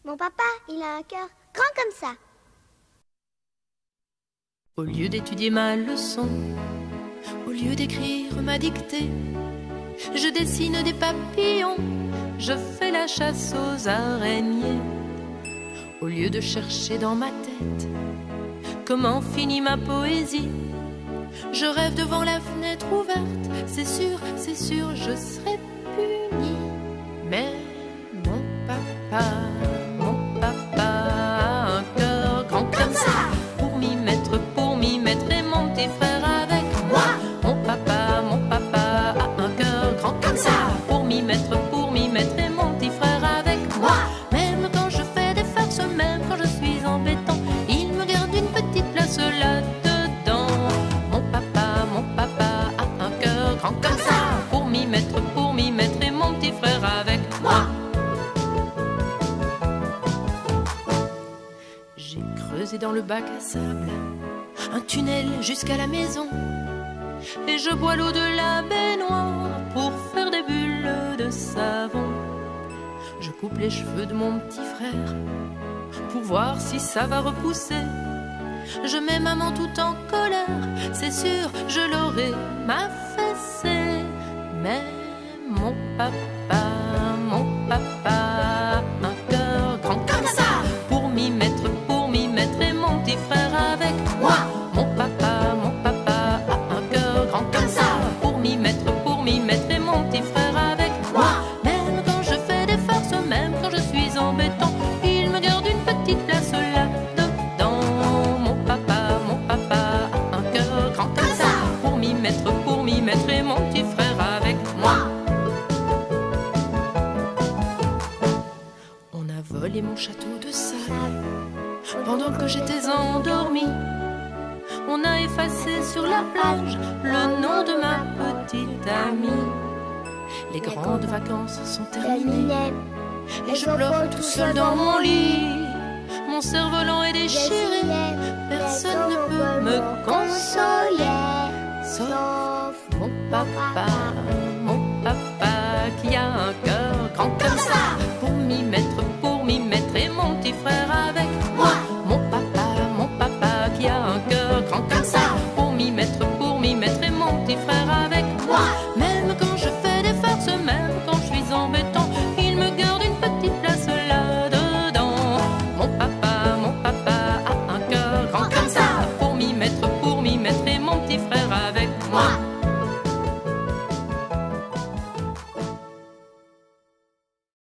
Mon papa, il a un cœur grand comme ça. Au lieu d'étudier ma leçon, au lieu d'écrire ma dictée, je dessine des papillons, je fais la chasse aux araignées. Au lieu de chercher dans ma tête comment finit ma poésie, je rêve devant la fenêtre ouverte, c'est sûr, je serai punie. Mais mon papa a un cœur grand comme ça, pour m'y mettre et mon petit frère avec moi. Mon papa a un cœur grand comme ça, pour m'y mettre et mon petit frère avec moi. Même quand je fais des farces, même quand je suis embêtant, il me garde une petite place là-dedans. Mon papa a un cœur grand comme ça, pour m'y mettre et mon petit frère avec moi. J'ai creusé dans le bac à sable un tunnel jusqu'à la maison, et je bois l'eau de la baignoire pour faire des bulles de savon. Je coupe les cheveux de mon petit frère pour voir si ça va repousser. Je mets maman tout en colère, c'est sûr, je l'aurai m'affaisser. Mais mon papa a un cœur grand comme ça, pour m'y mettre et mon petit frère avec moi. Mon papa a un cœur grand comme ça, pour m'y mettre et mon petit frère avec moi. Même quand je fais des farces, même quand je suis embêtant, il me garde une petite place là-dedans. Mon papa a un cœur grand comme ça, pour m'y mettre et mon petit frère avec moi. On a volé mon château de sable pendant que j'étais endormie. On a effacé sur la plage le nom de ma petite amie. Les grandes vacances sont terminées et je pleure tout seul dans mon lit. Mon cerf-volant est déchiré, personne ne peut me consoler, sauf mon papa qui a un cœur grand comme ça,